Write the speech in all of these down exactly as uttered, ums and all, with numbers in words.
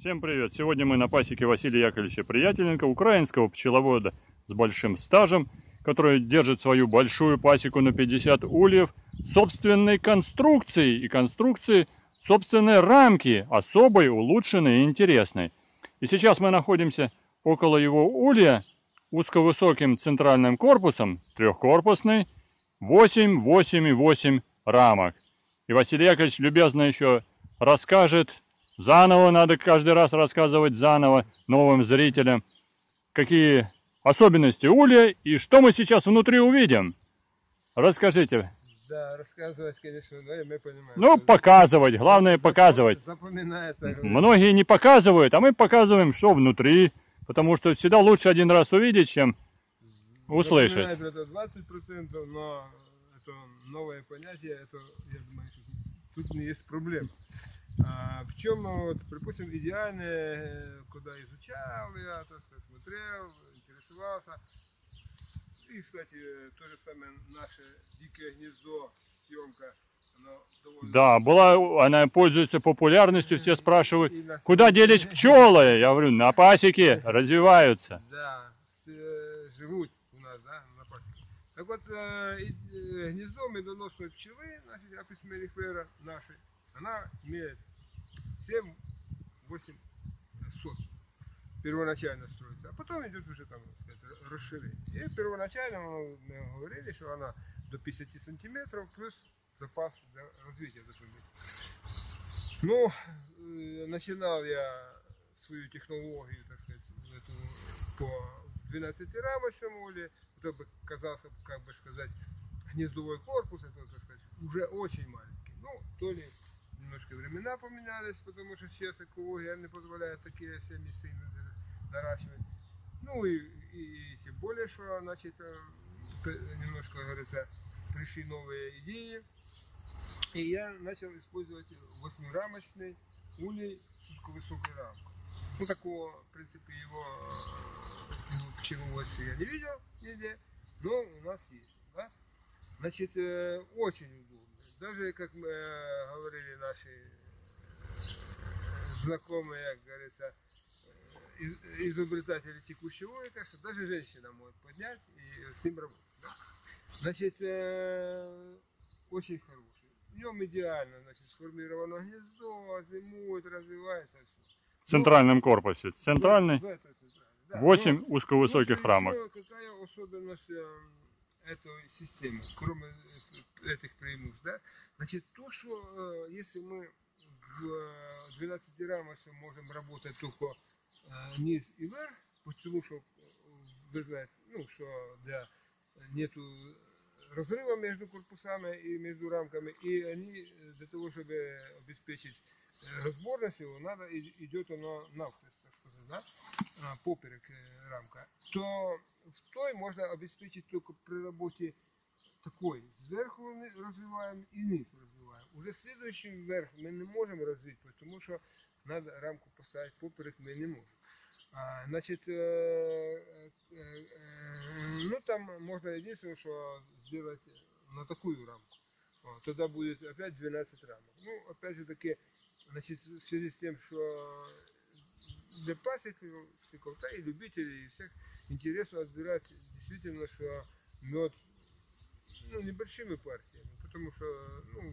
Всем привет! Сегодня мы на пасеке Василия Яковлевича Приятеленко, украинского пчеловода с большим стажем, который держит свою большую пасеку на пятьдесят ульев собственной конструкции и конструкции собственной рамки, особой, улучшенной и интересной. И сейчас мы находимся около его улья узковысоким центральным корпусом, трехкорпусный, восемь, восемь и восемь рамок. И Василий Яковлевич любезно еще расскажет, заново надо каждый раз рассказывать заново новым зрителям, какие особенности улья и что мы сейчас внутри увидим. Расскажите. Да, рассказывать, конечно, да, мы понимаем. Ну, показывать, главное показывать. Запоминается. Многие не показывают, а мы показываем, что внутри, потому что всегда лучше один раз увидеть, чем услышать. Это двадцать процентов, но это новое понятие, это, я думаю, что тут не есть проблема. А в чем, вот, припустим, идеальное, куда изучал я, так сказать, смотрел, интересовался. И, кстати, то же самое наше дикое гнездо, съемка, оно довольно... Да, была, она пользуется популярностью, все спрашивают, куда делись пчелы? Я говорю, на пасеке развиваются. Да, живут у нас, да, на пасеке. Так вот, гнездо медоносной пчелы, значит, апис mellifera нашей, она имеет семь-восемь сот. Первоначально строится, а потом идет уже там, так сказать, расширение. И первоначально мы говорили, что она до пятидесяти сантиметров плюс запас для развития должен быть. Ну, начинал я свою технологию, так сказать, эту, по двенадцатирамочному улье, это бы казался, как бы сказать, гнездовой корпус, это, так сказать, уже очень маленький. Ну, то ли немножко времена поменялись, потому что сейчас экология не позволяет такие семьи сильно наращивать. Ну и, и, и тем более, что, значит, немножко, как говорится, пришли новые идеи. И я начал использовать восьмирамочный улей с узковысокой рамкой. Ну, такого, в принципе, его в пчеловодстве я не видел нигде, но у нас есть. Да? Значит, очень удобно. Даже, как мы говорили наши знакомые, как говорится, изобретатели текущего улья, что даже женщина может поднять и с ним работать. Да? Значит, очень хороший. В нем идеально, значит, сформировано гнездо, зимует, развивается. В центральном корпусе. Центральный, восемь да, узковысоких ну, рамок. Какая особенность этой системы, кроме этих преимуществ, да? Значит, то, что э, если мы в двенадцатирамочном можем работать только э, низ и верх, потому что вы знаете, ну, что для нету разрыва между корпусами и между рамками, и они для того, чтобы обеспечить разборность его, надо идет оно навхрест, так сказать, да? Поперек рамка, то в той можно обеспечить только при работе такой. Сверху развиваем и низ развиваем. Уже следующий вверх мы не можем развить, потому что надо рамку поставить поперек, мы не можем. А, значит, э, э, э, ну там можно единственное, что сделать на такую рамку. Вот, тогда будет опять двенадцать рамок. Ну, опять же таки, значит, в связи с тем, что для пасек, и любителей, и всех интересно отбирать действительно, что мед, ну, небольшими партиями, потому что, ну,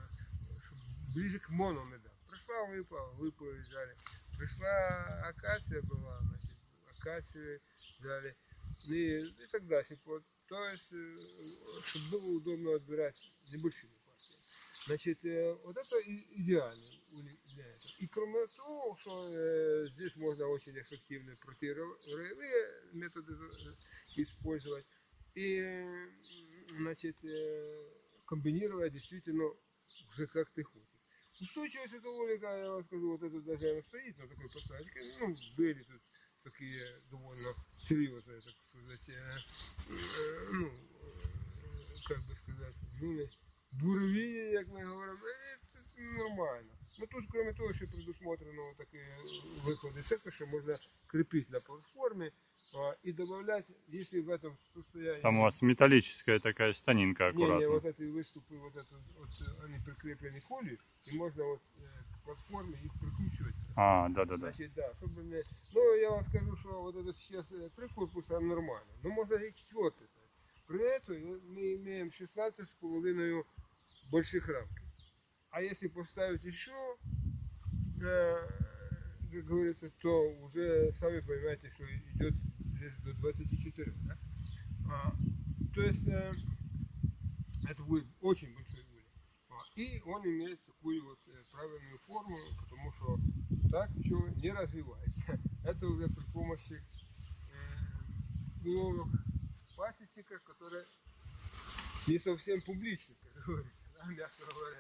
ближе к мономедам. Пришла выпала, выпали взяли. Пришла акация была, значит, акацию взяли. И, и так дальше. То есть, чтобы было удобно отбирать небольшими партиями. Значит, вот это идеально для этого. И кроме того, что э, здесь можно очень эффективно противороевые методы использовать. И, значит, э, комбинировать действительно уже как ты хочешь. Устойчивость этого улья, я вам скажу, вот это даже она стоит на такой посадке. Ну, были тут такие довольно серьезные, так сказать, э, э, ну, э, как бы сказать, ну, бурові, як ми говоримо, це нормально. Ну тут, кроме того, що предусмотрено такі виходи сектора, що можна крепить на платформе а, и добавлять, если в этом состоянии... Там у вас металлическая такая станинка аккуратно. Не, не, вот эти выступы, вот это, вот, они прикреплены к улью, и можно вот э, к платформе их прикручивать А, да-да-да. Значит, да, чтобы мне... Ну, я вам скажу, что вот это сейчас э, три корпуса нормально. Но можно и четвертый. При этом мы имеем шестнадцать с половиной больших рамок. А если поставить еще, э, как говорится, то уже сами понимаете, что идет здесь до двадцати четырёх. Да? А, то есть э, это будет очень большой улей. А, и он имеет такую вот э, правильную форму, потому что так ничего не развивается. Это уже при помощи э, уловок пасечников, которые не совсем публичны, как говорится, да, мягко говоря.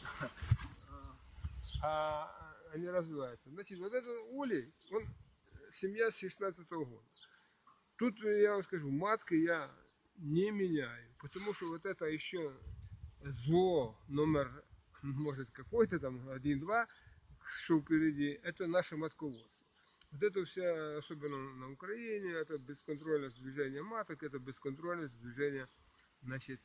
А они развиваются. Значит, вот этот улей, он семья с шестнадцатого года. Тут я вам скажу, матки я не меняю, потому что вот это еще зло номер, может, какой-то там, один-два, что впереди, это наше матководство. Вот это все, особенно на Украине, это бесконтрольность движения маток, это бесконтрольность движения, значит,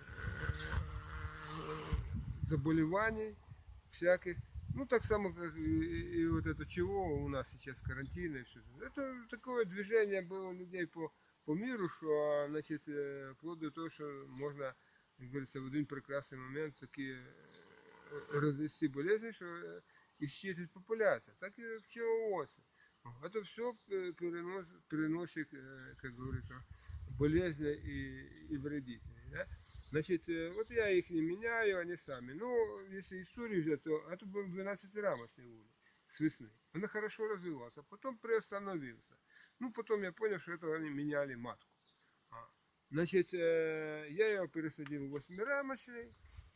заболеваний всяких. Ну, так само, как и, и, и вот это чего у нас сейчас карантин и все. Это такое движение было у людей по, по миру, что, значит, вплоть до того, что можно, как говорится, в один прекрасный момент такие развести болезни, что исчезнет популяция. Так и пчеловодство. Это все переносит, переносит, как говорится, болезни и, и вредители. Да? Значит, вот я их не меняю, они сами. Но если историю взять, то это был двенадцатирамочный улей с весны. Он хорошо развивался, а потом приостановился. Ну, потом я понял, что это они меняли матку. А. Значит, я его пересадил в восьмирамочный,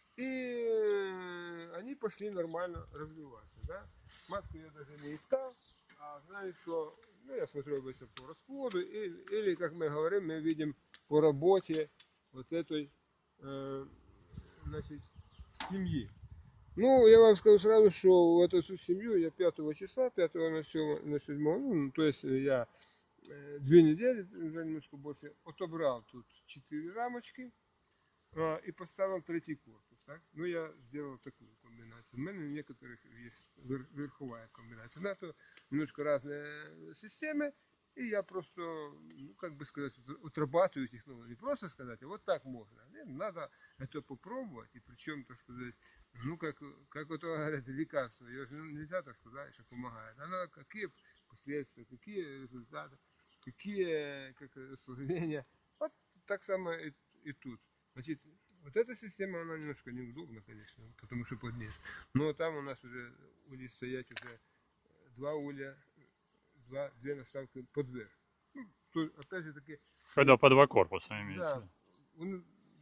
и они пошли нормально развиваться. Да? Матку я даже не искал, а знаю, что, ну, я смотрю обычно по расплоду, или, или, как мы говорим, мы видим по работе вот этой, э, значит, семьи. Ну, я вам скажу сразу, что в эту семью я пятого числа, пятого на седьмое, ну, то есть я э, две недели, уже немножко больше, отобрал тут четыре рамочки а, и поставил третий корпус. Так? Ну, я сделал такую комбинацию. У меня у некоторых есть верховая комбинация. Но это немножко разные системы. И я просто, ну, как бы сказать, отрабатываю технологию. Не просто сказать, а вот так можно. Надо это попробовать. И причем, так сказать, ну, как, как вот говорят, лекарство. Ее же нельзя так сказать, что помогает. Оно какие последствия, какие результаты, какие как, осложнения. Вот так само и, и тут. Значит, вот эта система, она немножко неудобна, конечно, потому что под низ. Но там у нас уже улей стоять уже два улья, два, две наставки под верх. Ну, то, опять же таки... Когда по два корпуса имеется. Да, он,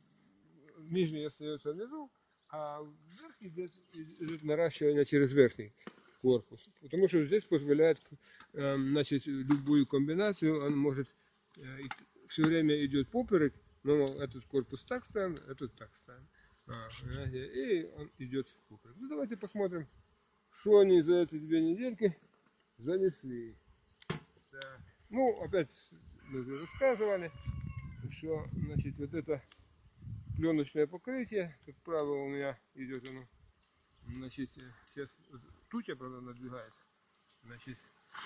нижний остается внизу, а вверх идет, идет наращивание через верхний корпус. Потому что здесь позволяет, э, значит, любую комбинацию, он может э, все время идет поперек, но этот корпус так ставим, этот так ставим. А, и он идет поперек. Ну, давайте посмотрим, что они за эти две недельки занесли. Так. Ну, опять мы уже рассказывали, что, значит, вот это пленочное покрытие, как правило, у меня идет оно, значит, сейчас туча, правда, надвигается, значит,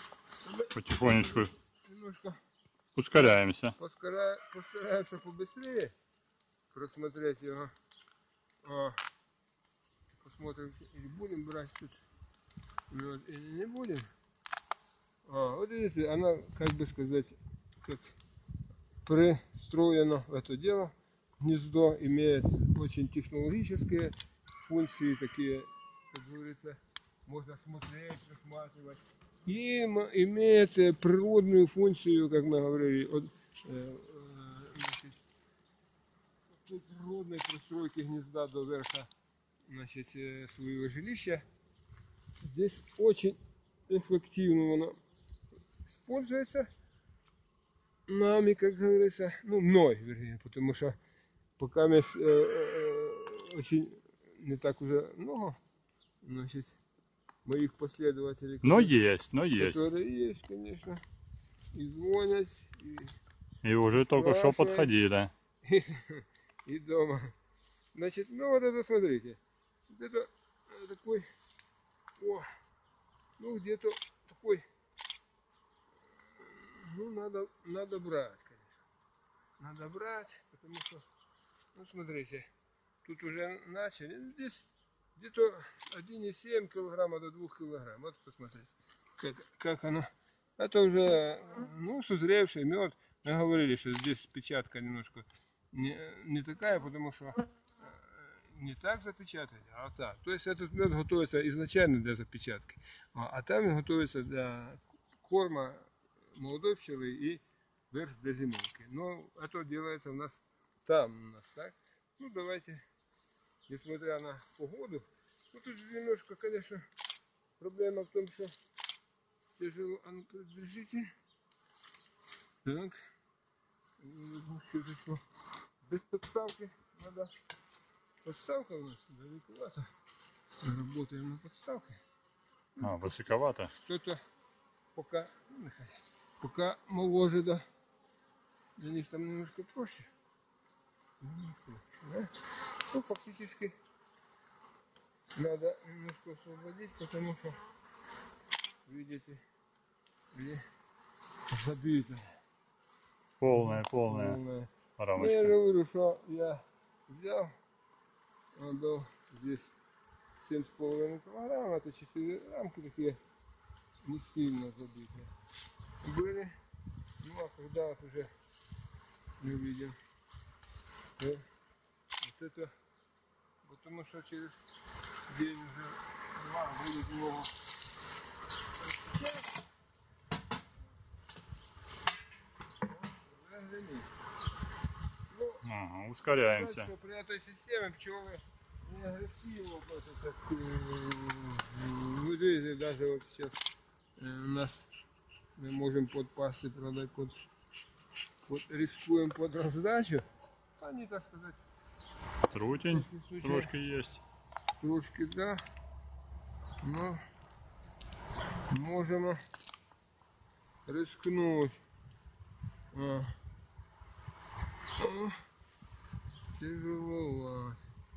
Потихонечку немножко ускоряемся. постара... постараемся побыстрее просмотреть его. А, посмотрим, или будем брать тут, вот, или не будем. А, вот видите, она, как бы сказать, как пристроена в это дело. Гнездо имеет очень технологические функции, такие, как говорится, можно смотреть, рассматривать. И имеет природную функцию, как мы говорили, от, э, значит, от природной пристройки гнезда до верха, значит, своего жилища. Здесь очень эффективно оно используется нами, как говорится, ну, мной, вернее, потому что пока мы э, э, очень не так уже много, значит, моих последователей, Но которые, есть, но есть. которые есть, конечно, и звонят, и, И уже и только что спрашивают, подходили. и, и дома. Значит, ну вот это смотрите, вот это такой, о, Ну, где-то такой, ну, надо, надо брать, конечно. Надо брать, потому что, ну, смотрите, тут уже начали. Ну, здесь где-то один и семь килограмма до двух килограмм. Вот посмотрите, как, как оно. Это уже, ну, созревший мед. Мы говорили, что здесь печатка немножко не, не такая, потому что не так запечатать, а так. То есть этот мед готовится изначально для запечатки, а, а там готовится для корма молодой пчелы и верх для зимовки. Но это делается у нас там у нас, так? Ну, давайте, несмотря на погоду, ну, тут же немножко, конечно, проблема в том, что тяжело, а ну, держите. Так, щеточку. Без подставки надо. Подставка у нас далековато. Работаем на подставке. А, высоковато. Кто-то пока, пока моложе, да, для них там немножко проще. Да? Ну, фактически надо немножко освободить, потому что, видите, и забито. Полная, полная Полная. Ну, я рамочка. говорю, что я взял, отдал здесь семь с половиной килограмм, это четыре рамки такие не сильно забитые были. Ну, а когда вот уже мы видим, да, вот это, потому что через день уже два будет много. Ну, Ага, сказать, ускоряемся. что при этой системе пчелы не агрессивно относятся к, вы видите, даже вот сейчас э, у нас мы можем под пасты продать, под, под рискуем под раздачу. Они, так сказать, Трутень трошки есть. трошки, да, но можем рискнуть. А. А. Тяжело.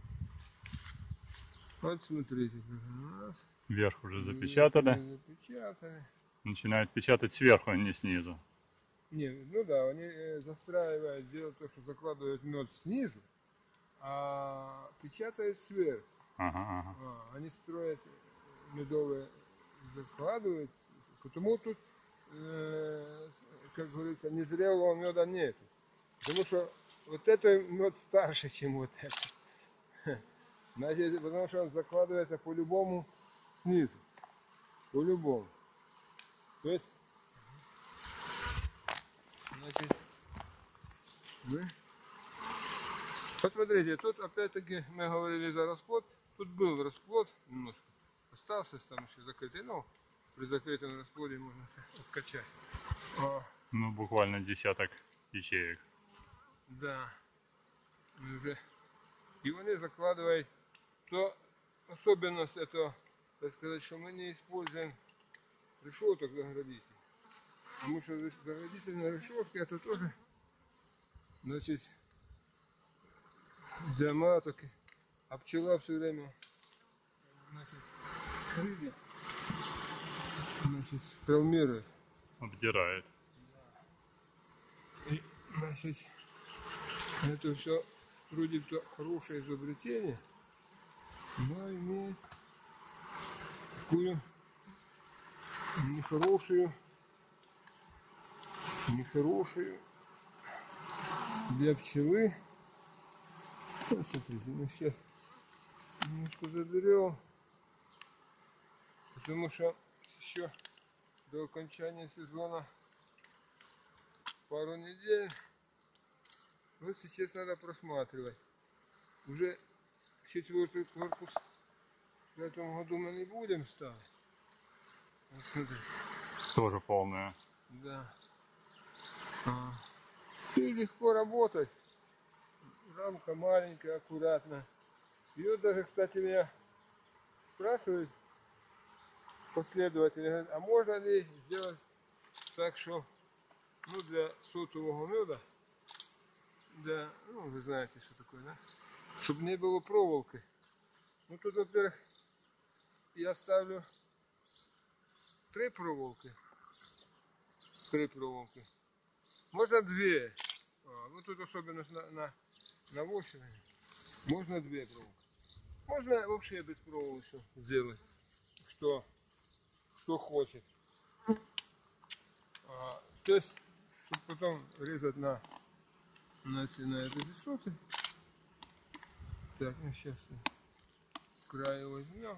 Вот смотрите, как у нас. Вверх уже запечатали. Запечатали. Начинают печатать сверху, а не снизу. Не, ну да, они э, застраивают, делают то, что закладывают мед снизу, а печатают сверху. Ага, ага. А, они строят медовые, закладывают, потому тут, э, как говорится, незрелого меда нет. Потому что вот этот мед старше, чем вот это. Значит, потому что он закладывается по-любому снизу. По-любому. То есть, значит, мы... Посмотрите, тут опять-таки мы говорили за расплод. Тут был расплод немножко. Остался там еще закрытый. Но при закрытом расплоде можно откачать. А, Ну, буквально десяток ячеек. да. Уже. И они закладывают. То особенность этого, так сказать, что мы не используем решеток заградителей. Потому что заградительная решетка это тоже, значит, для маток, а пчела все время, значит, крылья, значит, травмирует. Обдирает. И, значит, это все вроде бы хорошее изобретение, но имеет такую нехорошую, нехорошую для пчелы. Вот смотрите, мы сейчас немножко заберем, потому что еще до окончания сезона пару недель. Вот сейчас надо просматривать. Уже четвертый корпус в этом году мы не будем ставить. Вот смотри. Тоже полная. Да. А. И легко работать. Рамка маленькая, аккуратно. Ее даже, кстати, меня спрашивают последователи, говорят, а можно ли сделать так, что, ну, для сотового меда, да, ну, вы знаете, что такое, да, чтобы не было проволоки. Ну, тут, во-первых, я ставлю три проволоки. Три проволоки. Можно две. А, ну тут особенность на, на, на восемь. Можно две проволоки. Можно вообще без проволоки сделать. Кто, кто хочет. А, то есть, чтобы потом резать на, на, на этой высоте. Так, ну сейчас с края возьмем.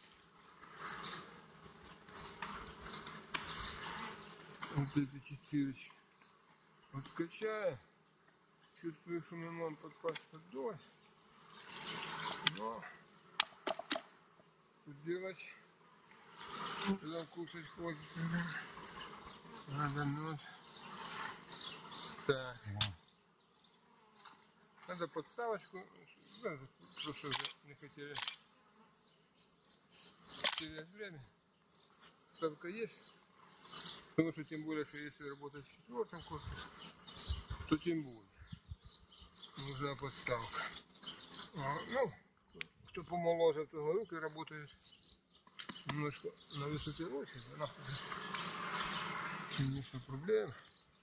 Вот эти четырочки. Откачаю. Чувствую, что мы можем подпасть под дождь. Но что делать? Когда кушать хочется. Надо ночь. Так. Надо подставочку. Да, просто уже не хотели терять время. Ставка есть. Потому что тем более, что если работать в четвертом корпусе, то тем более нужна подставка. А, ну, кто помоложе, то руки работают немножко на высоте лося, да, конечно, проблем.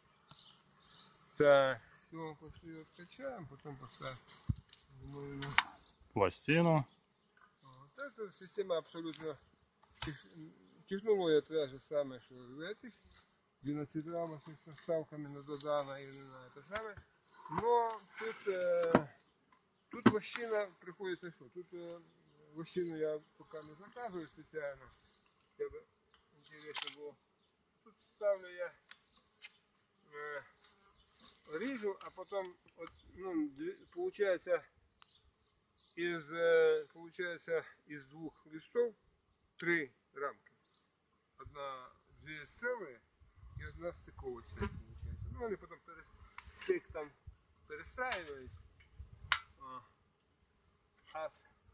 Так, все, пошли откачаем, потом поставим Пластину. вот эта система абсолютно тех, технология та же самая, что в этих двенадцатиграммовых со вставками на Додана или на это самое. Но тут, э, тут вощина приходится что? Тут э, вощину я пока не заказываю специально, чтобы интересно было. Тут ставлю я э, режу, а потом вот, ну, получается из э, получается из двух листов три рамки. Одна, две целые и одна стыковочная получается. Ну они потом перес, стык там перестраивают. А, а,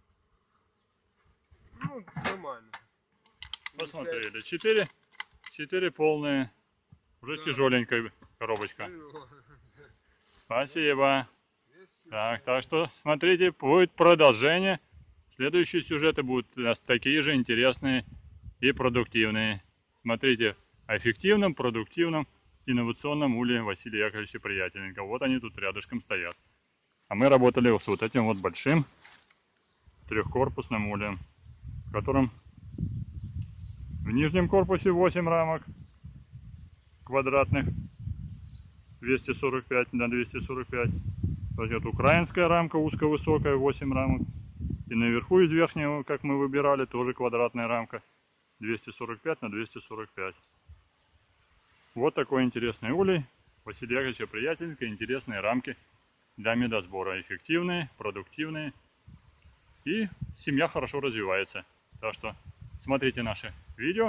ну нормально. Посмотрели. Четыре, четыре полные. Уже да. Тяжеленькая коробочка. Спасибо. Так, так что смотрите, будет продолжение. Следующие сюжеты будут у нас такие же интересные и продуктивные. Смотрите, о эффективном, продуктивном, инновационном улье Василия Яковлевича Приятеленко. Вот они тут рядышком стоят. А мы работали с вот этим вот большим трехкорпусным ульем, в котором в нижнем корпусе восемь рамок квадратных, двести сорок пять на двести сорок пять. Вот украинская рамка узко-высокая, восемь рамок. И наверху из верхнего, как мы выбирали, тоже квадратная рамка, двести сорок пять на двести сорок пять. Вот такой интересный улей Василия Яковлевича Приятеленко. Интересные рамки для медосбора. Эффективные, продуктивные. И семья хорошо развивается. Так что смотрите наши видео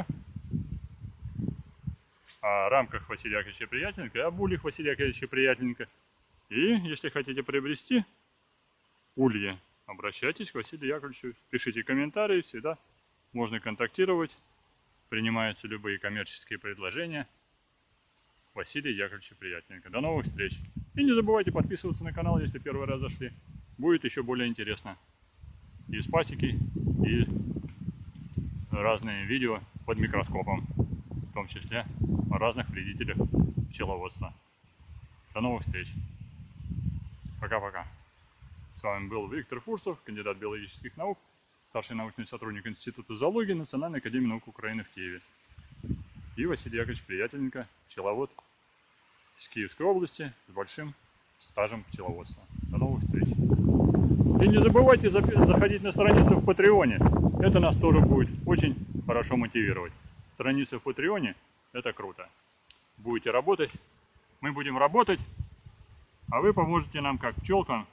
о рамках Василия Яковлевича Приятеленко и об ульях Василия Яковлевича Приятеленко. И если хотите приобрести ульи, обращайтесь к Василию Яковлевичу, пишите комментарии, всегда можно контактировать, принимаются любые коммерческие предложения Василия Яковлевича Приятеленко. До новых встреч! И не забывайте подписываться на канал, если первый раз зашли, будет еще более интересно. И с пасеки, и разные видео под микроскопом, в том числе о разных вредителях пчеловодства. До новых встреч! Пока-пока! С вами был Виктор Фурсов, кандидат биологических наук, старший научный сотрудник Института зоологии Национальной академии наук Украины в Киеве. И Василий Яковлевич Приятеленко, пчеловод из Киевской области с большим стажем пчеловодства. До новых встреч! И не забывайте заходить на страницу в Патреоне. Это нас тоже будет очень хорошо мотивировать. Страница в Патреоне – это круто. Будете работать, мы будем работать, а вы поможете нам как пчелкам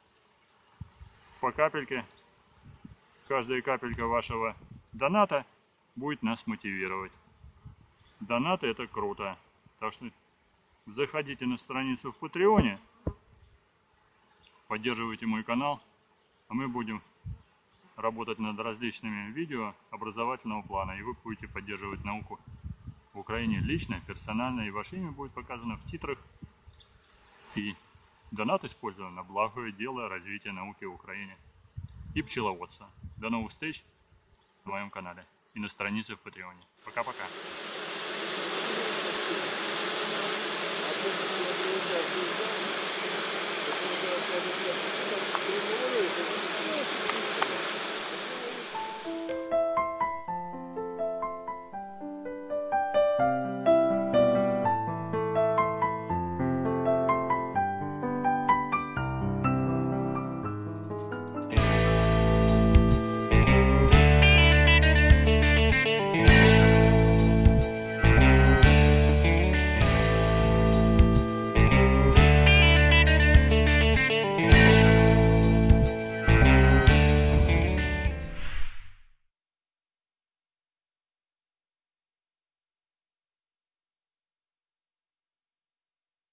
по капельке. Каждая капелька вашего доната будет нас мотивировать. Донаты – это круто. Так что заходите на страницу в Патреоне, поддерживайте мой канал, а мы будем работать над различными видео образовательного плана, и вы будете поддерживать науку в Украине лично, персонально, и ваше имя будет показано в титрах, и донат использован на благое дело развития науки в Украине и пчеловодства. До новых встреч на моем канале. и на странице в Патреоне. Пока-пока. А